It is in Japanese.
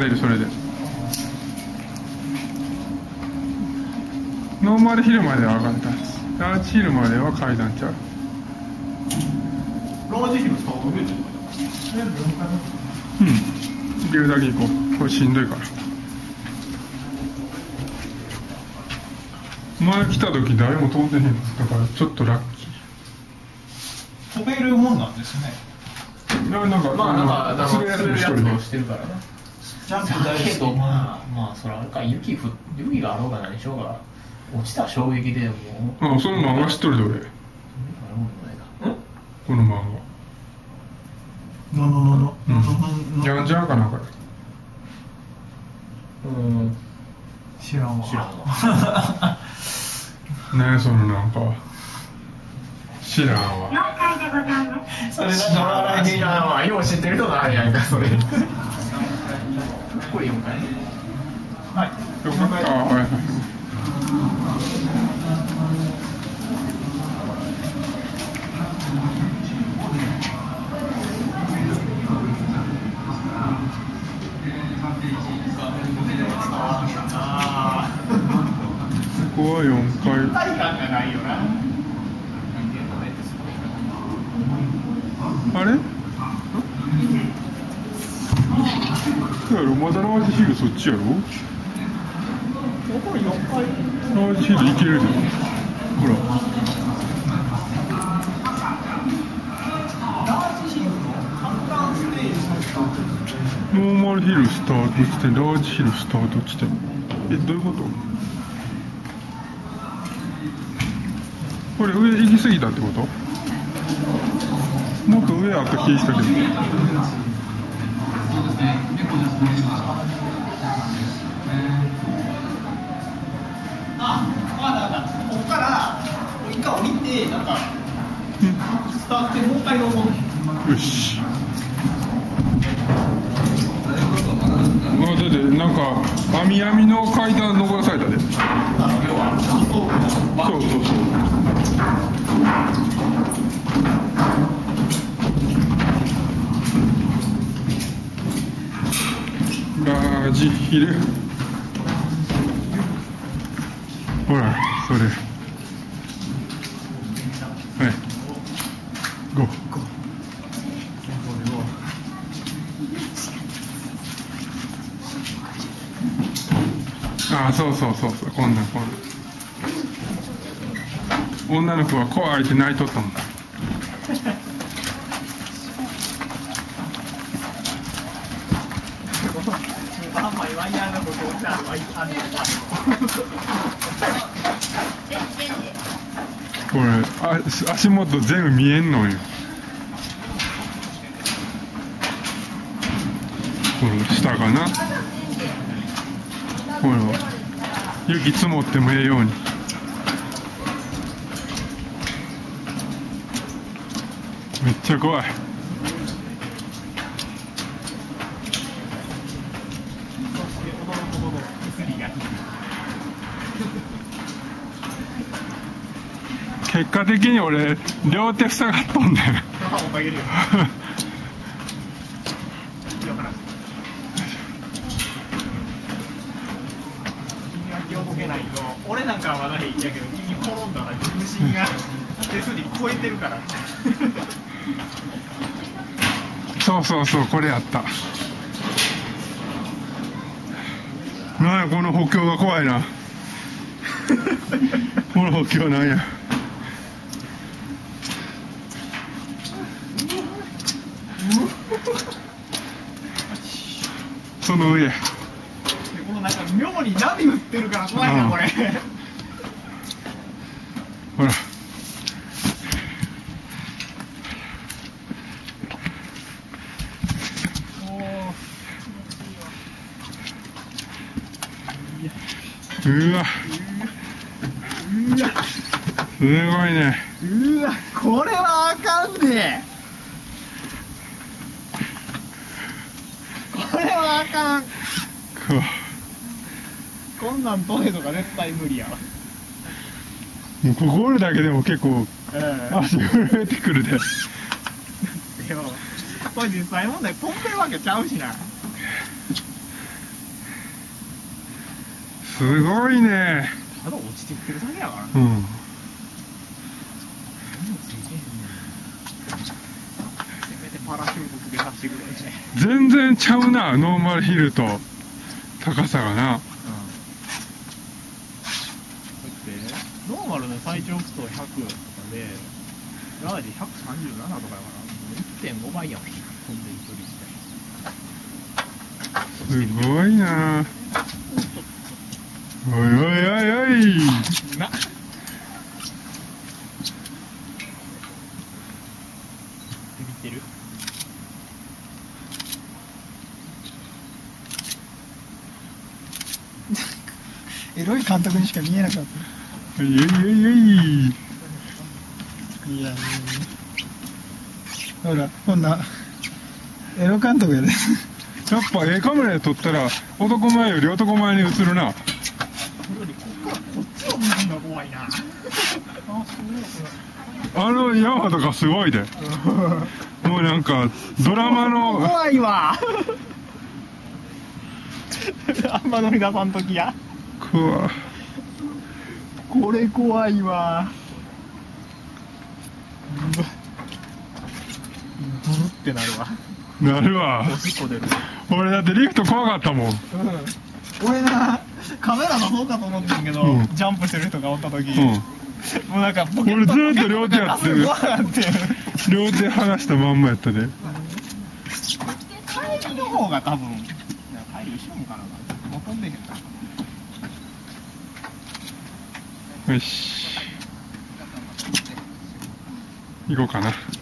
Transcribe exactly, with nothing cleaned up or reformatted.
れる。それでノーマルヒルまでは上がったんです。ラージヒルまでは階段ちゃう。 ラージヒルスタートゲート。 うん、行けるだけ行こう。これしんどいから。前来た時誰も飛んでへんのだからちょっとラッキー。飛べるもんなんですね。 いや、なんかまあなんか滑るやつも一人でしてるからな。ジャンプ大好き。けどまあまあそれあれか、雪ふ雪があろうが何しようが落ちた衝撃でもう。 あ、その漫画知っとるで俺。この漫画。 のののの。 うん。じゃんじゃんかなんか。 うん。知らんわ。知らんわ。 ねえ、そのなんか。知らんわ。 それなんか笑い知らんわ。よう知ってる人のあれやんか、それ。これよんかい。はい。 よかった。あ、はいはい。ここはよんかい。あれ？そうやろ、まだラージヒルそっちやろ？これよんかい。ラージヒル行けるじゃん。ほら。ノーマルヒルスタート地点、ラージヒルスタート地点。え、どういうこと？これ上行き過ぎたってこと？もっと上あった気したけど。 あ、まだまだ。ここから一回降りてなんかスタートでもう一回登る。 よし。あ、だってなんか網網の階段登らされたで。そうそうそう。ラージヒル。ほら、それ。はい。ゴー。ああ、そうそうそうそう、こんなんこんなん。女の子は怖いって泣いとったもん。これあ足元全部見えんのよ。この下かな。この雪積もってもええように。めっちゃ怖い。結果的に俺両手塞がっとんねん。 俺なんかはまだいいんやけど、君転んだら重心が手すり超えてるから。 そうそうそう、これやった。なんやこの補強が怖いな。この補強なんや。その上。 このなんか妙に波打ってるから怖いな、これ。 ほら。うわ。 うわ。 すごいね。 うわ、これはあかんね。これはあかん。こんなんどれとか絶対無理やわ。 もうここおるだけでも結構、うん、足震えてくるで。でもこれ実際問題飛んでるわけちゃうしな。 すごいね。 ただ落ちてくるだけやからね。 うん。 何もついてへんねん。せめてパラシュートつけさせてくれんね。 全然ちゃうな、ノーマルヒルと高さがな。 うん。だってノーマルの最長不倒ひゃくとかでラージひゃくさんじゅうななとかやから、もう いってんご 倍やん、飛んでる距離自体。 すごいな。おいおいおいおい。 なビビってる。 エロい監督にしか見えなかった。 おいおいおいおい。 いや、ほら、こんなエロ監督やで。 やっぱ A カメラで撮ったら男前より男前に映るな。 それよりこっからこっちを見るのが怖いな。あ、 あの山とかすごいで。もうなんかドラマの。 怖いわ。あんま乗り出さんときや。 くわ。 これ怖いわ。ブルってなるわ。 なるわ。 おしっこ出る。 俺だってリフト怖かったもん。 うん、俺な、カメラの方かと思ってんけど、 うんジャンプしてる人がおった時、 うん。 もうなんかポケット俺ずっと両手やってるポケットがすごいなって両手離したまんまやったで。 帰りの方が多分、帰り後ろもかな。もう飛んでへんな。 よし。行こうかな。